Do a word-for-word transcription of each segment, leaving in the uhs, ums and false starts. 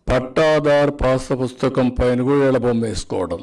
పట్టాదారు పాస్ పుస్తకం పైన కూడా వీళ్ళ బొమ్మ వేసుకోవడం.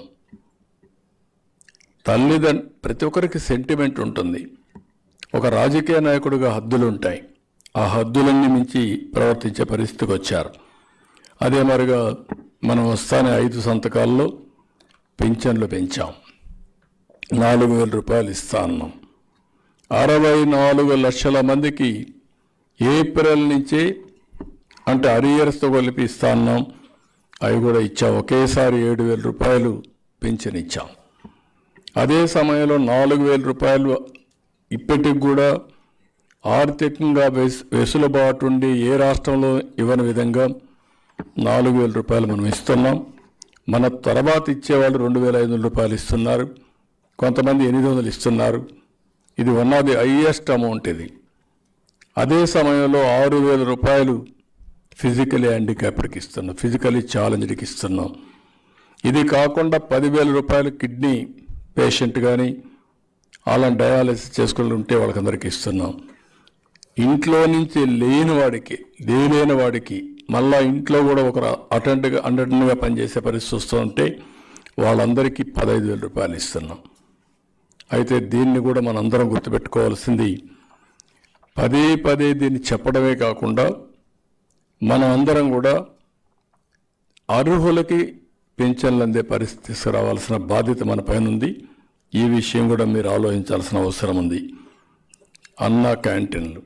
తల్లిదండ్రు ప్రతి ఒక్కరికి సెంటిమెంట్ ఉంటుంది. ఒక రాజకీయ నాయకుడిగా హద్దులు ఉంటాయి. ఆ హద్దులన్నీ మించి ప్రవర్తించే పరిస్థితికి వచ్చారు. అదే మరిగా మనం వస్తానే ఐదు సంతకాల్లో పింఛన్లు పెంచాం. నాలుగు వేల రూపాయలు ఇస్తా అన్నాం. అరవై నాలుగు లక్షల మందికి ఏప్రిల్ నుంచి అంటే అరియర్స్తో కలిపి ఇస్తా అన్నాం. అవి కూడా ఇచ్చాం. ఒకేసారి ఏడు వేల రూపాయలు పింఛన్ ఇచ్చాం. అదే సమయంలో నాలుగు వేల రూపాయలు ఇప్పటికి కూడా ఆర్థికంగా వెసు వెసులుబాటు ఉండి ఏ రాష్ట్రంలో ఇవ్వని విధంగా నాలుగు వేల రూపాయలు మనం ఇస్తున్నాం. మన తర్వాత ఇచ్చేవాళ్ళు రెండు వేల ఐదు వందల రూపాయలు ఇస్తున్నారు. కొంతమంది ఎనిమిది వందలు ఇస్తున్నారు. ఇది one of the highest amount ఇది. అదే సమయంలో ఆరు వేల రూపాయలు ఫిజికలీ హ్యాండిక్యాప్డ్కి ఇస్తున్నాం, ఫిజికలీ ఛాలెంజ్డ్కి ఇస్తున్నాం. ఇది కాకుండా పదివేల రూపాయలు కిడ్నీ పేషెంట్ కానీ అలాంటి డయాలసిస్ చేసుకుని ఉంటే వాళ్ళకందరికీ ఇస్తున్నాం. ఇంట్లో నుంచి లేని వాడికి లేని వాడికి మళ్ళా ఇంట్లో కూడా ఒక అటెండ్గా అండర్గా పనిచేసే పరిస్థితి వస్తుంటే వాళ్ళందరికీ పదహైదు వేల రూపాయలు ఇస్తున్నాం. అయితే దీన్ని కూడా మనందరం గుర్తుపెట్టుకోవాల్సింది, పదే పదే దీన్ని చెప్పడమే కాకుండా మనం అందరం కూడా అర్హులకి పింఛన్లు అందే పరిస్థితి తీసుకురావాల్సిన బాధ్యత మన పైన ఉంది. ఈ విషయం కూడా మీరు ఆలోచించాల్సిన అవసరం ఉంది. అన్నా క్యాంటీన్లు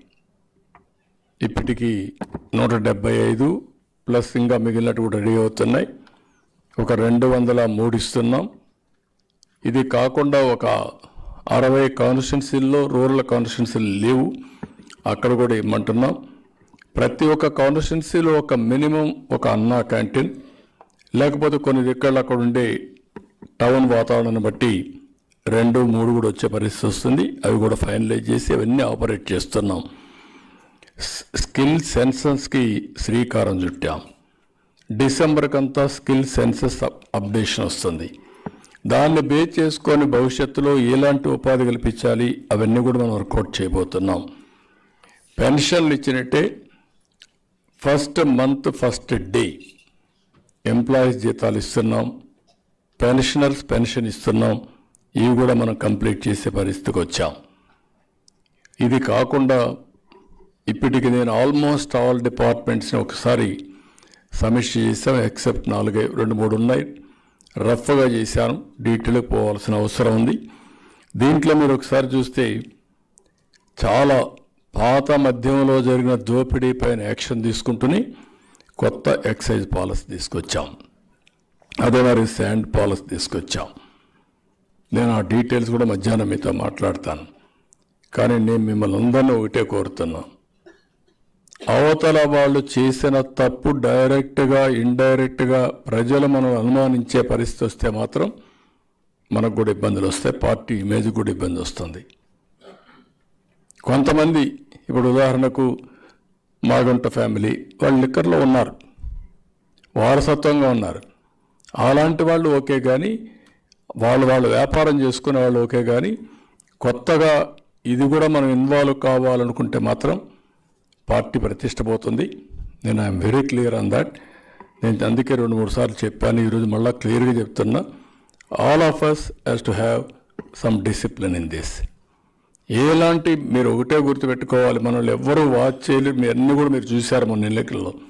ఇప్పటికీ నూట డెబ్బై ఐదు ప్లస్ ఇంకా మిగిలినట్టు కూడా రెడీ అవుతున్నాయి. ఒక రెండు వందల మూడు ఇస్తున్నాం. ఇది కాకుండా ఒక అరవై కాన్స్టిట్యున్సీల్లో రూరల్ కాన్స్టిట్యున్సీలు లేవు, అక్కడ కూడా ఇమ్మంటున్నాం. ప్రతి ఒక్క కాన్స్టిట్యున్సీలో ఒక మినిమం ఒక అన్నా క్యాంటీన్, లేకపోతే కొన్ని దిక్కలు అక్కడ ఉండే టౌన్ వాతావరణాన్ని బట్టి రెండు మూడు కూడా వచ్చే పరిస్థితి వస్తుంది. అవి కూడా ఫైనలైజ్ చేసి అవన్నీ ఆపరేట్ చేస్తున్నాం. స్కిల్ సెన్సస్కి శ్రీకారం చుట్టాం. డిసెంబర్కంతా స్కిల్ సెన్సస్ అప్డేషన్ వస్తుంది. దాన్ని బేస్ చేసుకొని భవిష్యత్తులో ఎలాంటి ఉపాధి కల్పించాలి అవన్నీ కూడా మనం వర్కౌట్ చేయబోతున్నాం. పెన్షన్లు ఇచ్చినట్టే first month first day employees జీతాలు ఇస్తున్నాం, పెన్షనర్స్ పెన్షన్ ఇస్తున్నాం. ఇవి కూడా మనం కంప్లీట్ చేసే పరిస్థితికి వచ్చాం. ఇది కాకుండా ఇప్పటికి నేను ఆల్మోస్ట్ ఆల్ డిపార్ట్మెంట్స్ని ఒకసారి సమీక్ష చేశాం. ఎక్సెప్ట్ నాలుగే రెండు మూడు ఉన్నాయి, రఫ్గా చేశాను. డీటెయిల్కి పోవాల్సిన అవసరం ఉంది. దీంట్లో మీరు ఒకసారి చూస్తే చాలా పాత మధ్యంలో జరిగిన దోపిడీ పైన యాక్షన్ తీసుకుంటూనే కొత్త ఎక్సైజ్ పాలసీ తీసుకొచ్చాం. అదే మరి శాండ్ పాలసీ తీసుకొచ్చాం. నేను ఆ డీటెయిల్స్ కూడా మధ్యాహ్నం మీతో మాట్లాడతాను. కానీ నేను మిమ్మల్ని అందరినీ ఒకటే కోరుతున్నా, అవతల వాళ్ళు చేసిన తప్పు డైరెక్ట్గా ఇండైరెక్ట్గా ప్రజలు మనం అనుమానించే పరిస్థితి వస్తే మాత్రం మనకు కూడా ఇబ్బందులు వస్తాయి, పార్టీ ఇమేజ్ కూడా ఇబ్బంది వస్తుంది. కొంతమంది ఇప్పుడు ఉదాహరణకు మాగుంట ఫ్యామిలీ వాళ్ళు లిక్కర్లో ఉన్నారు, వారసత్వంగా ఉన్నారు. అలాంటి వాళ్ళు ఓకే, కానీ వాళ్ళు వాళ్ళు వ్యాపారం చేసుకునే వాళ్ళు ఓకే, కానీ కొత్తగా ఇది కూడా మనం ఇన్వాల్వ్ కావాలనుకుంటే మాత్రం పార్టీ ప్రతిష్ట పోతుంది. నేను I'm very clear on that. నేను అందుకే రెండు మూడు సార్లు చెప్పాను, ఈరోజు మళ్ళీ క్లియర్గా చెప్తున్నా. All of us has to have some discipline in this. ఎలాంటి మీరు ఒకటే గుర్తుపెట్టుకోవాలి, మనల్ని ఎవ్వరూ వాచ్ చేయలేరు. మీ అన్నీ కూడా మీరు చూశారు మొన్న ఎన్నికల్లో.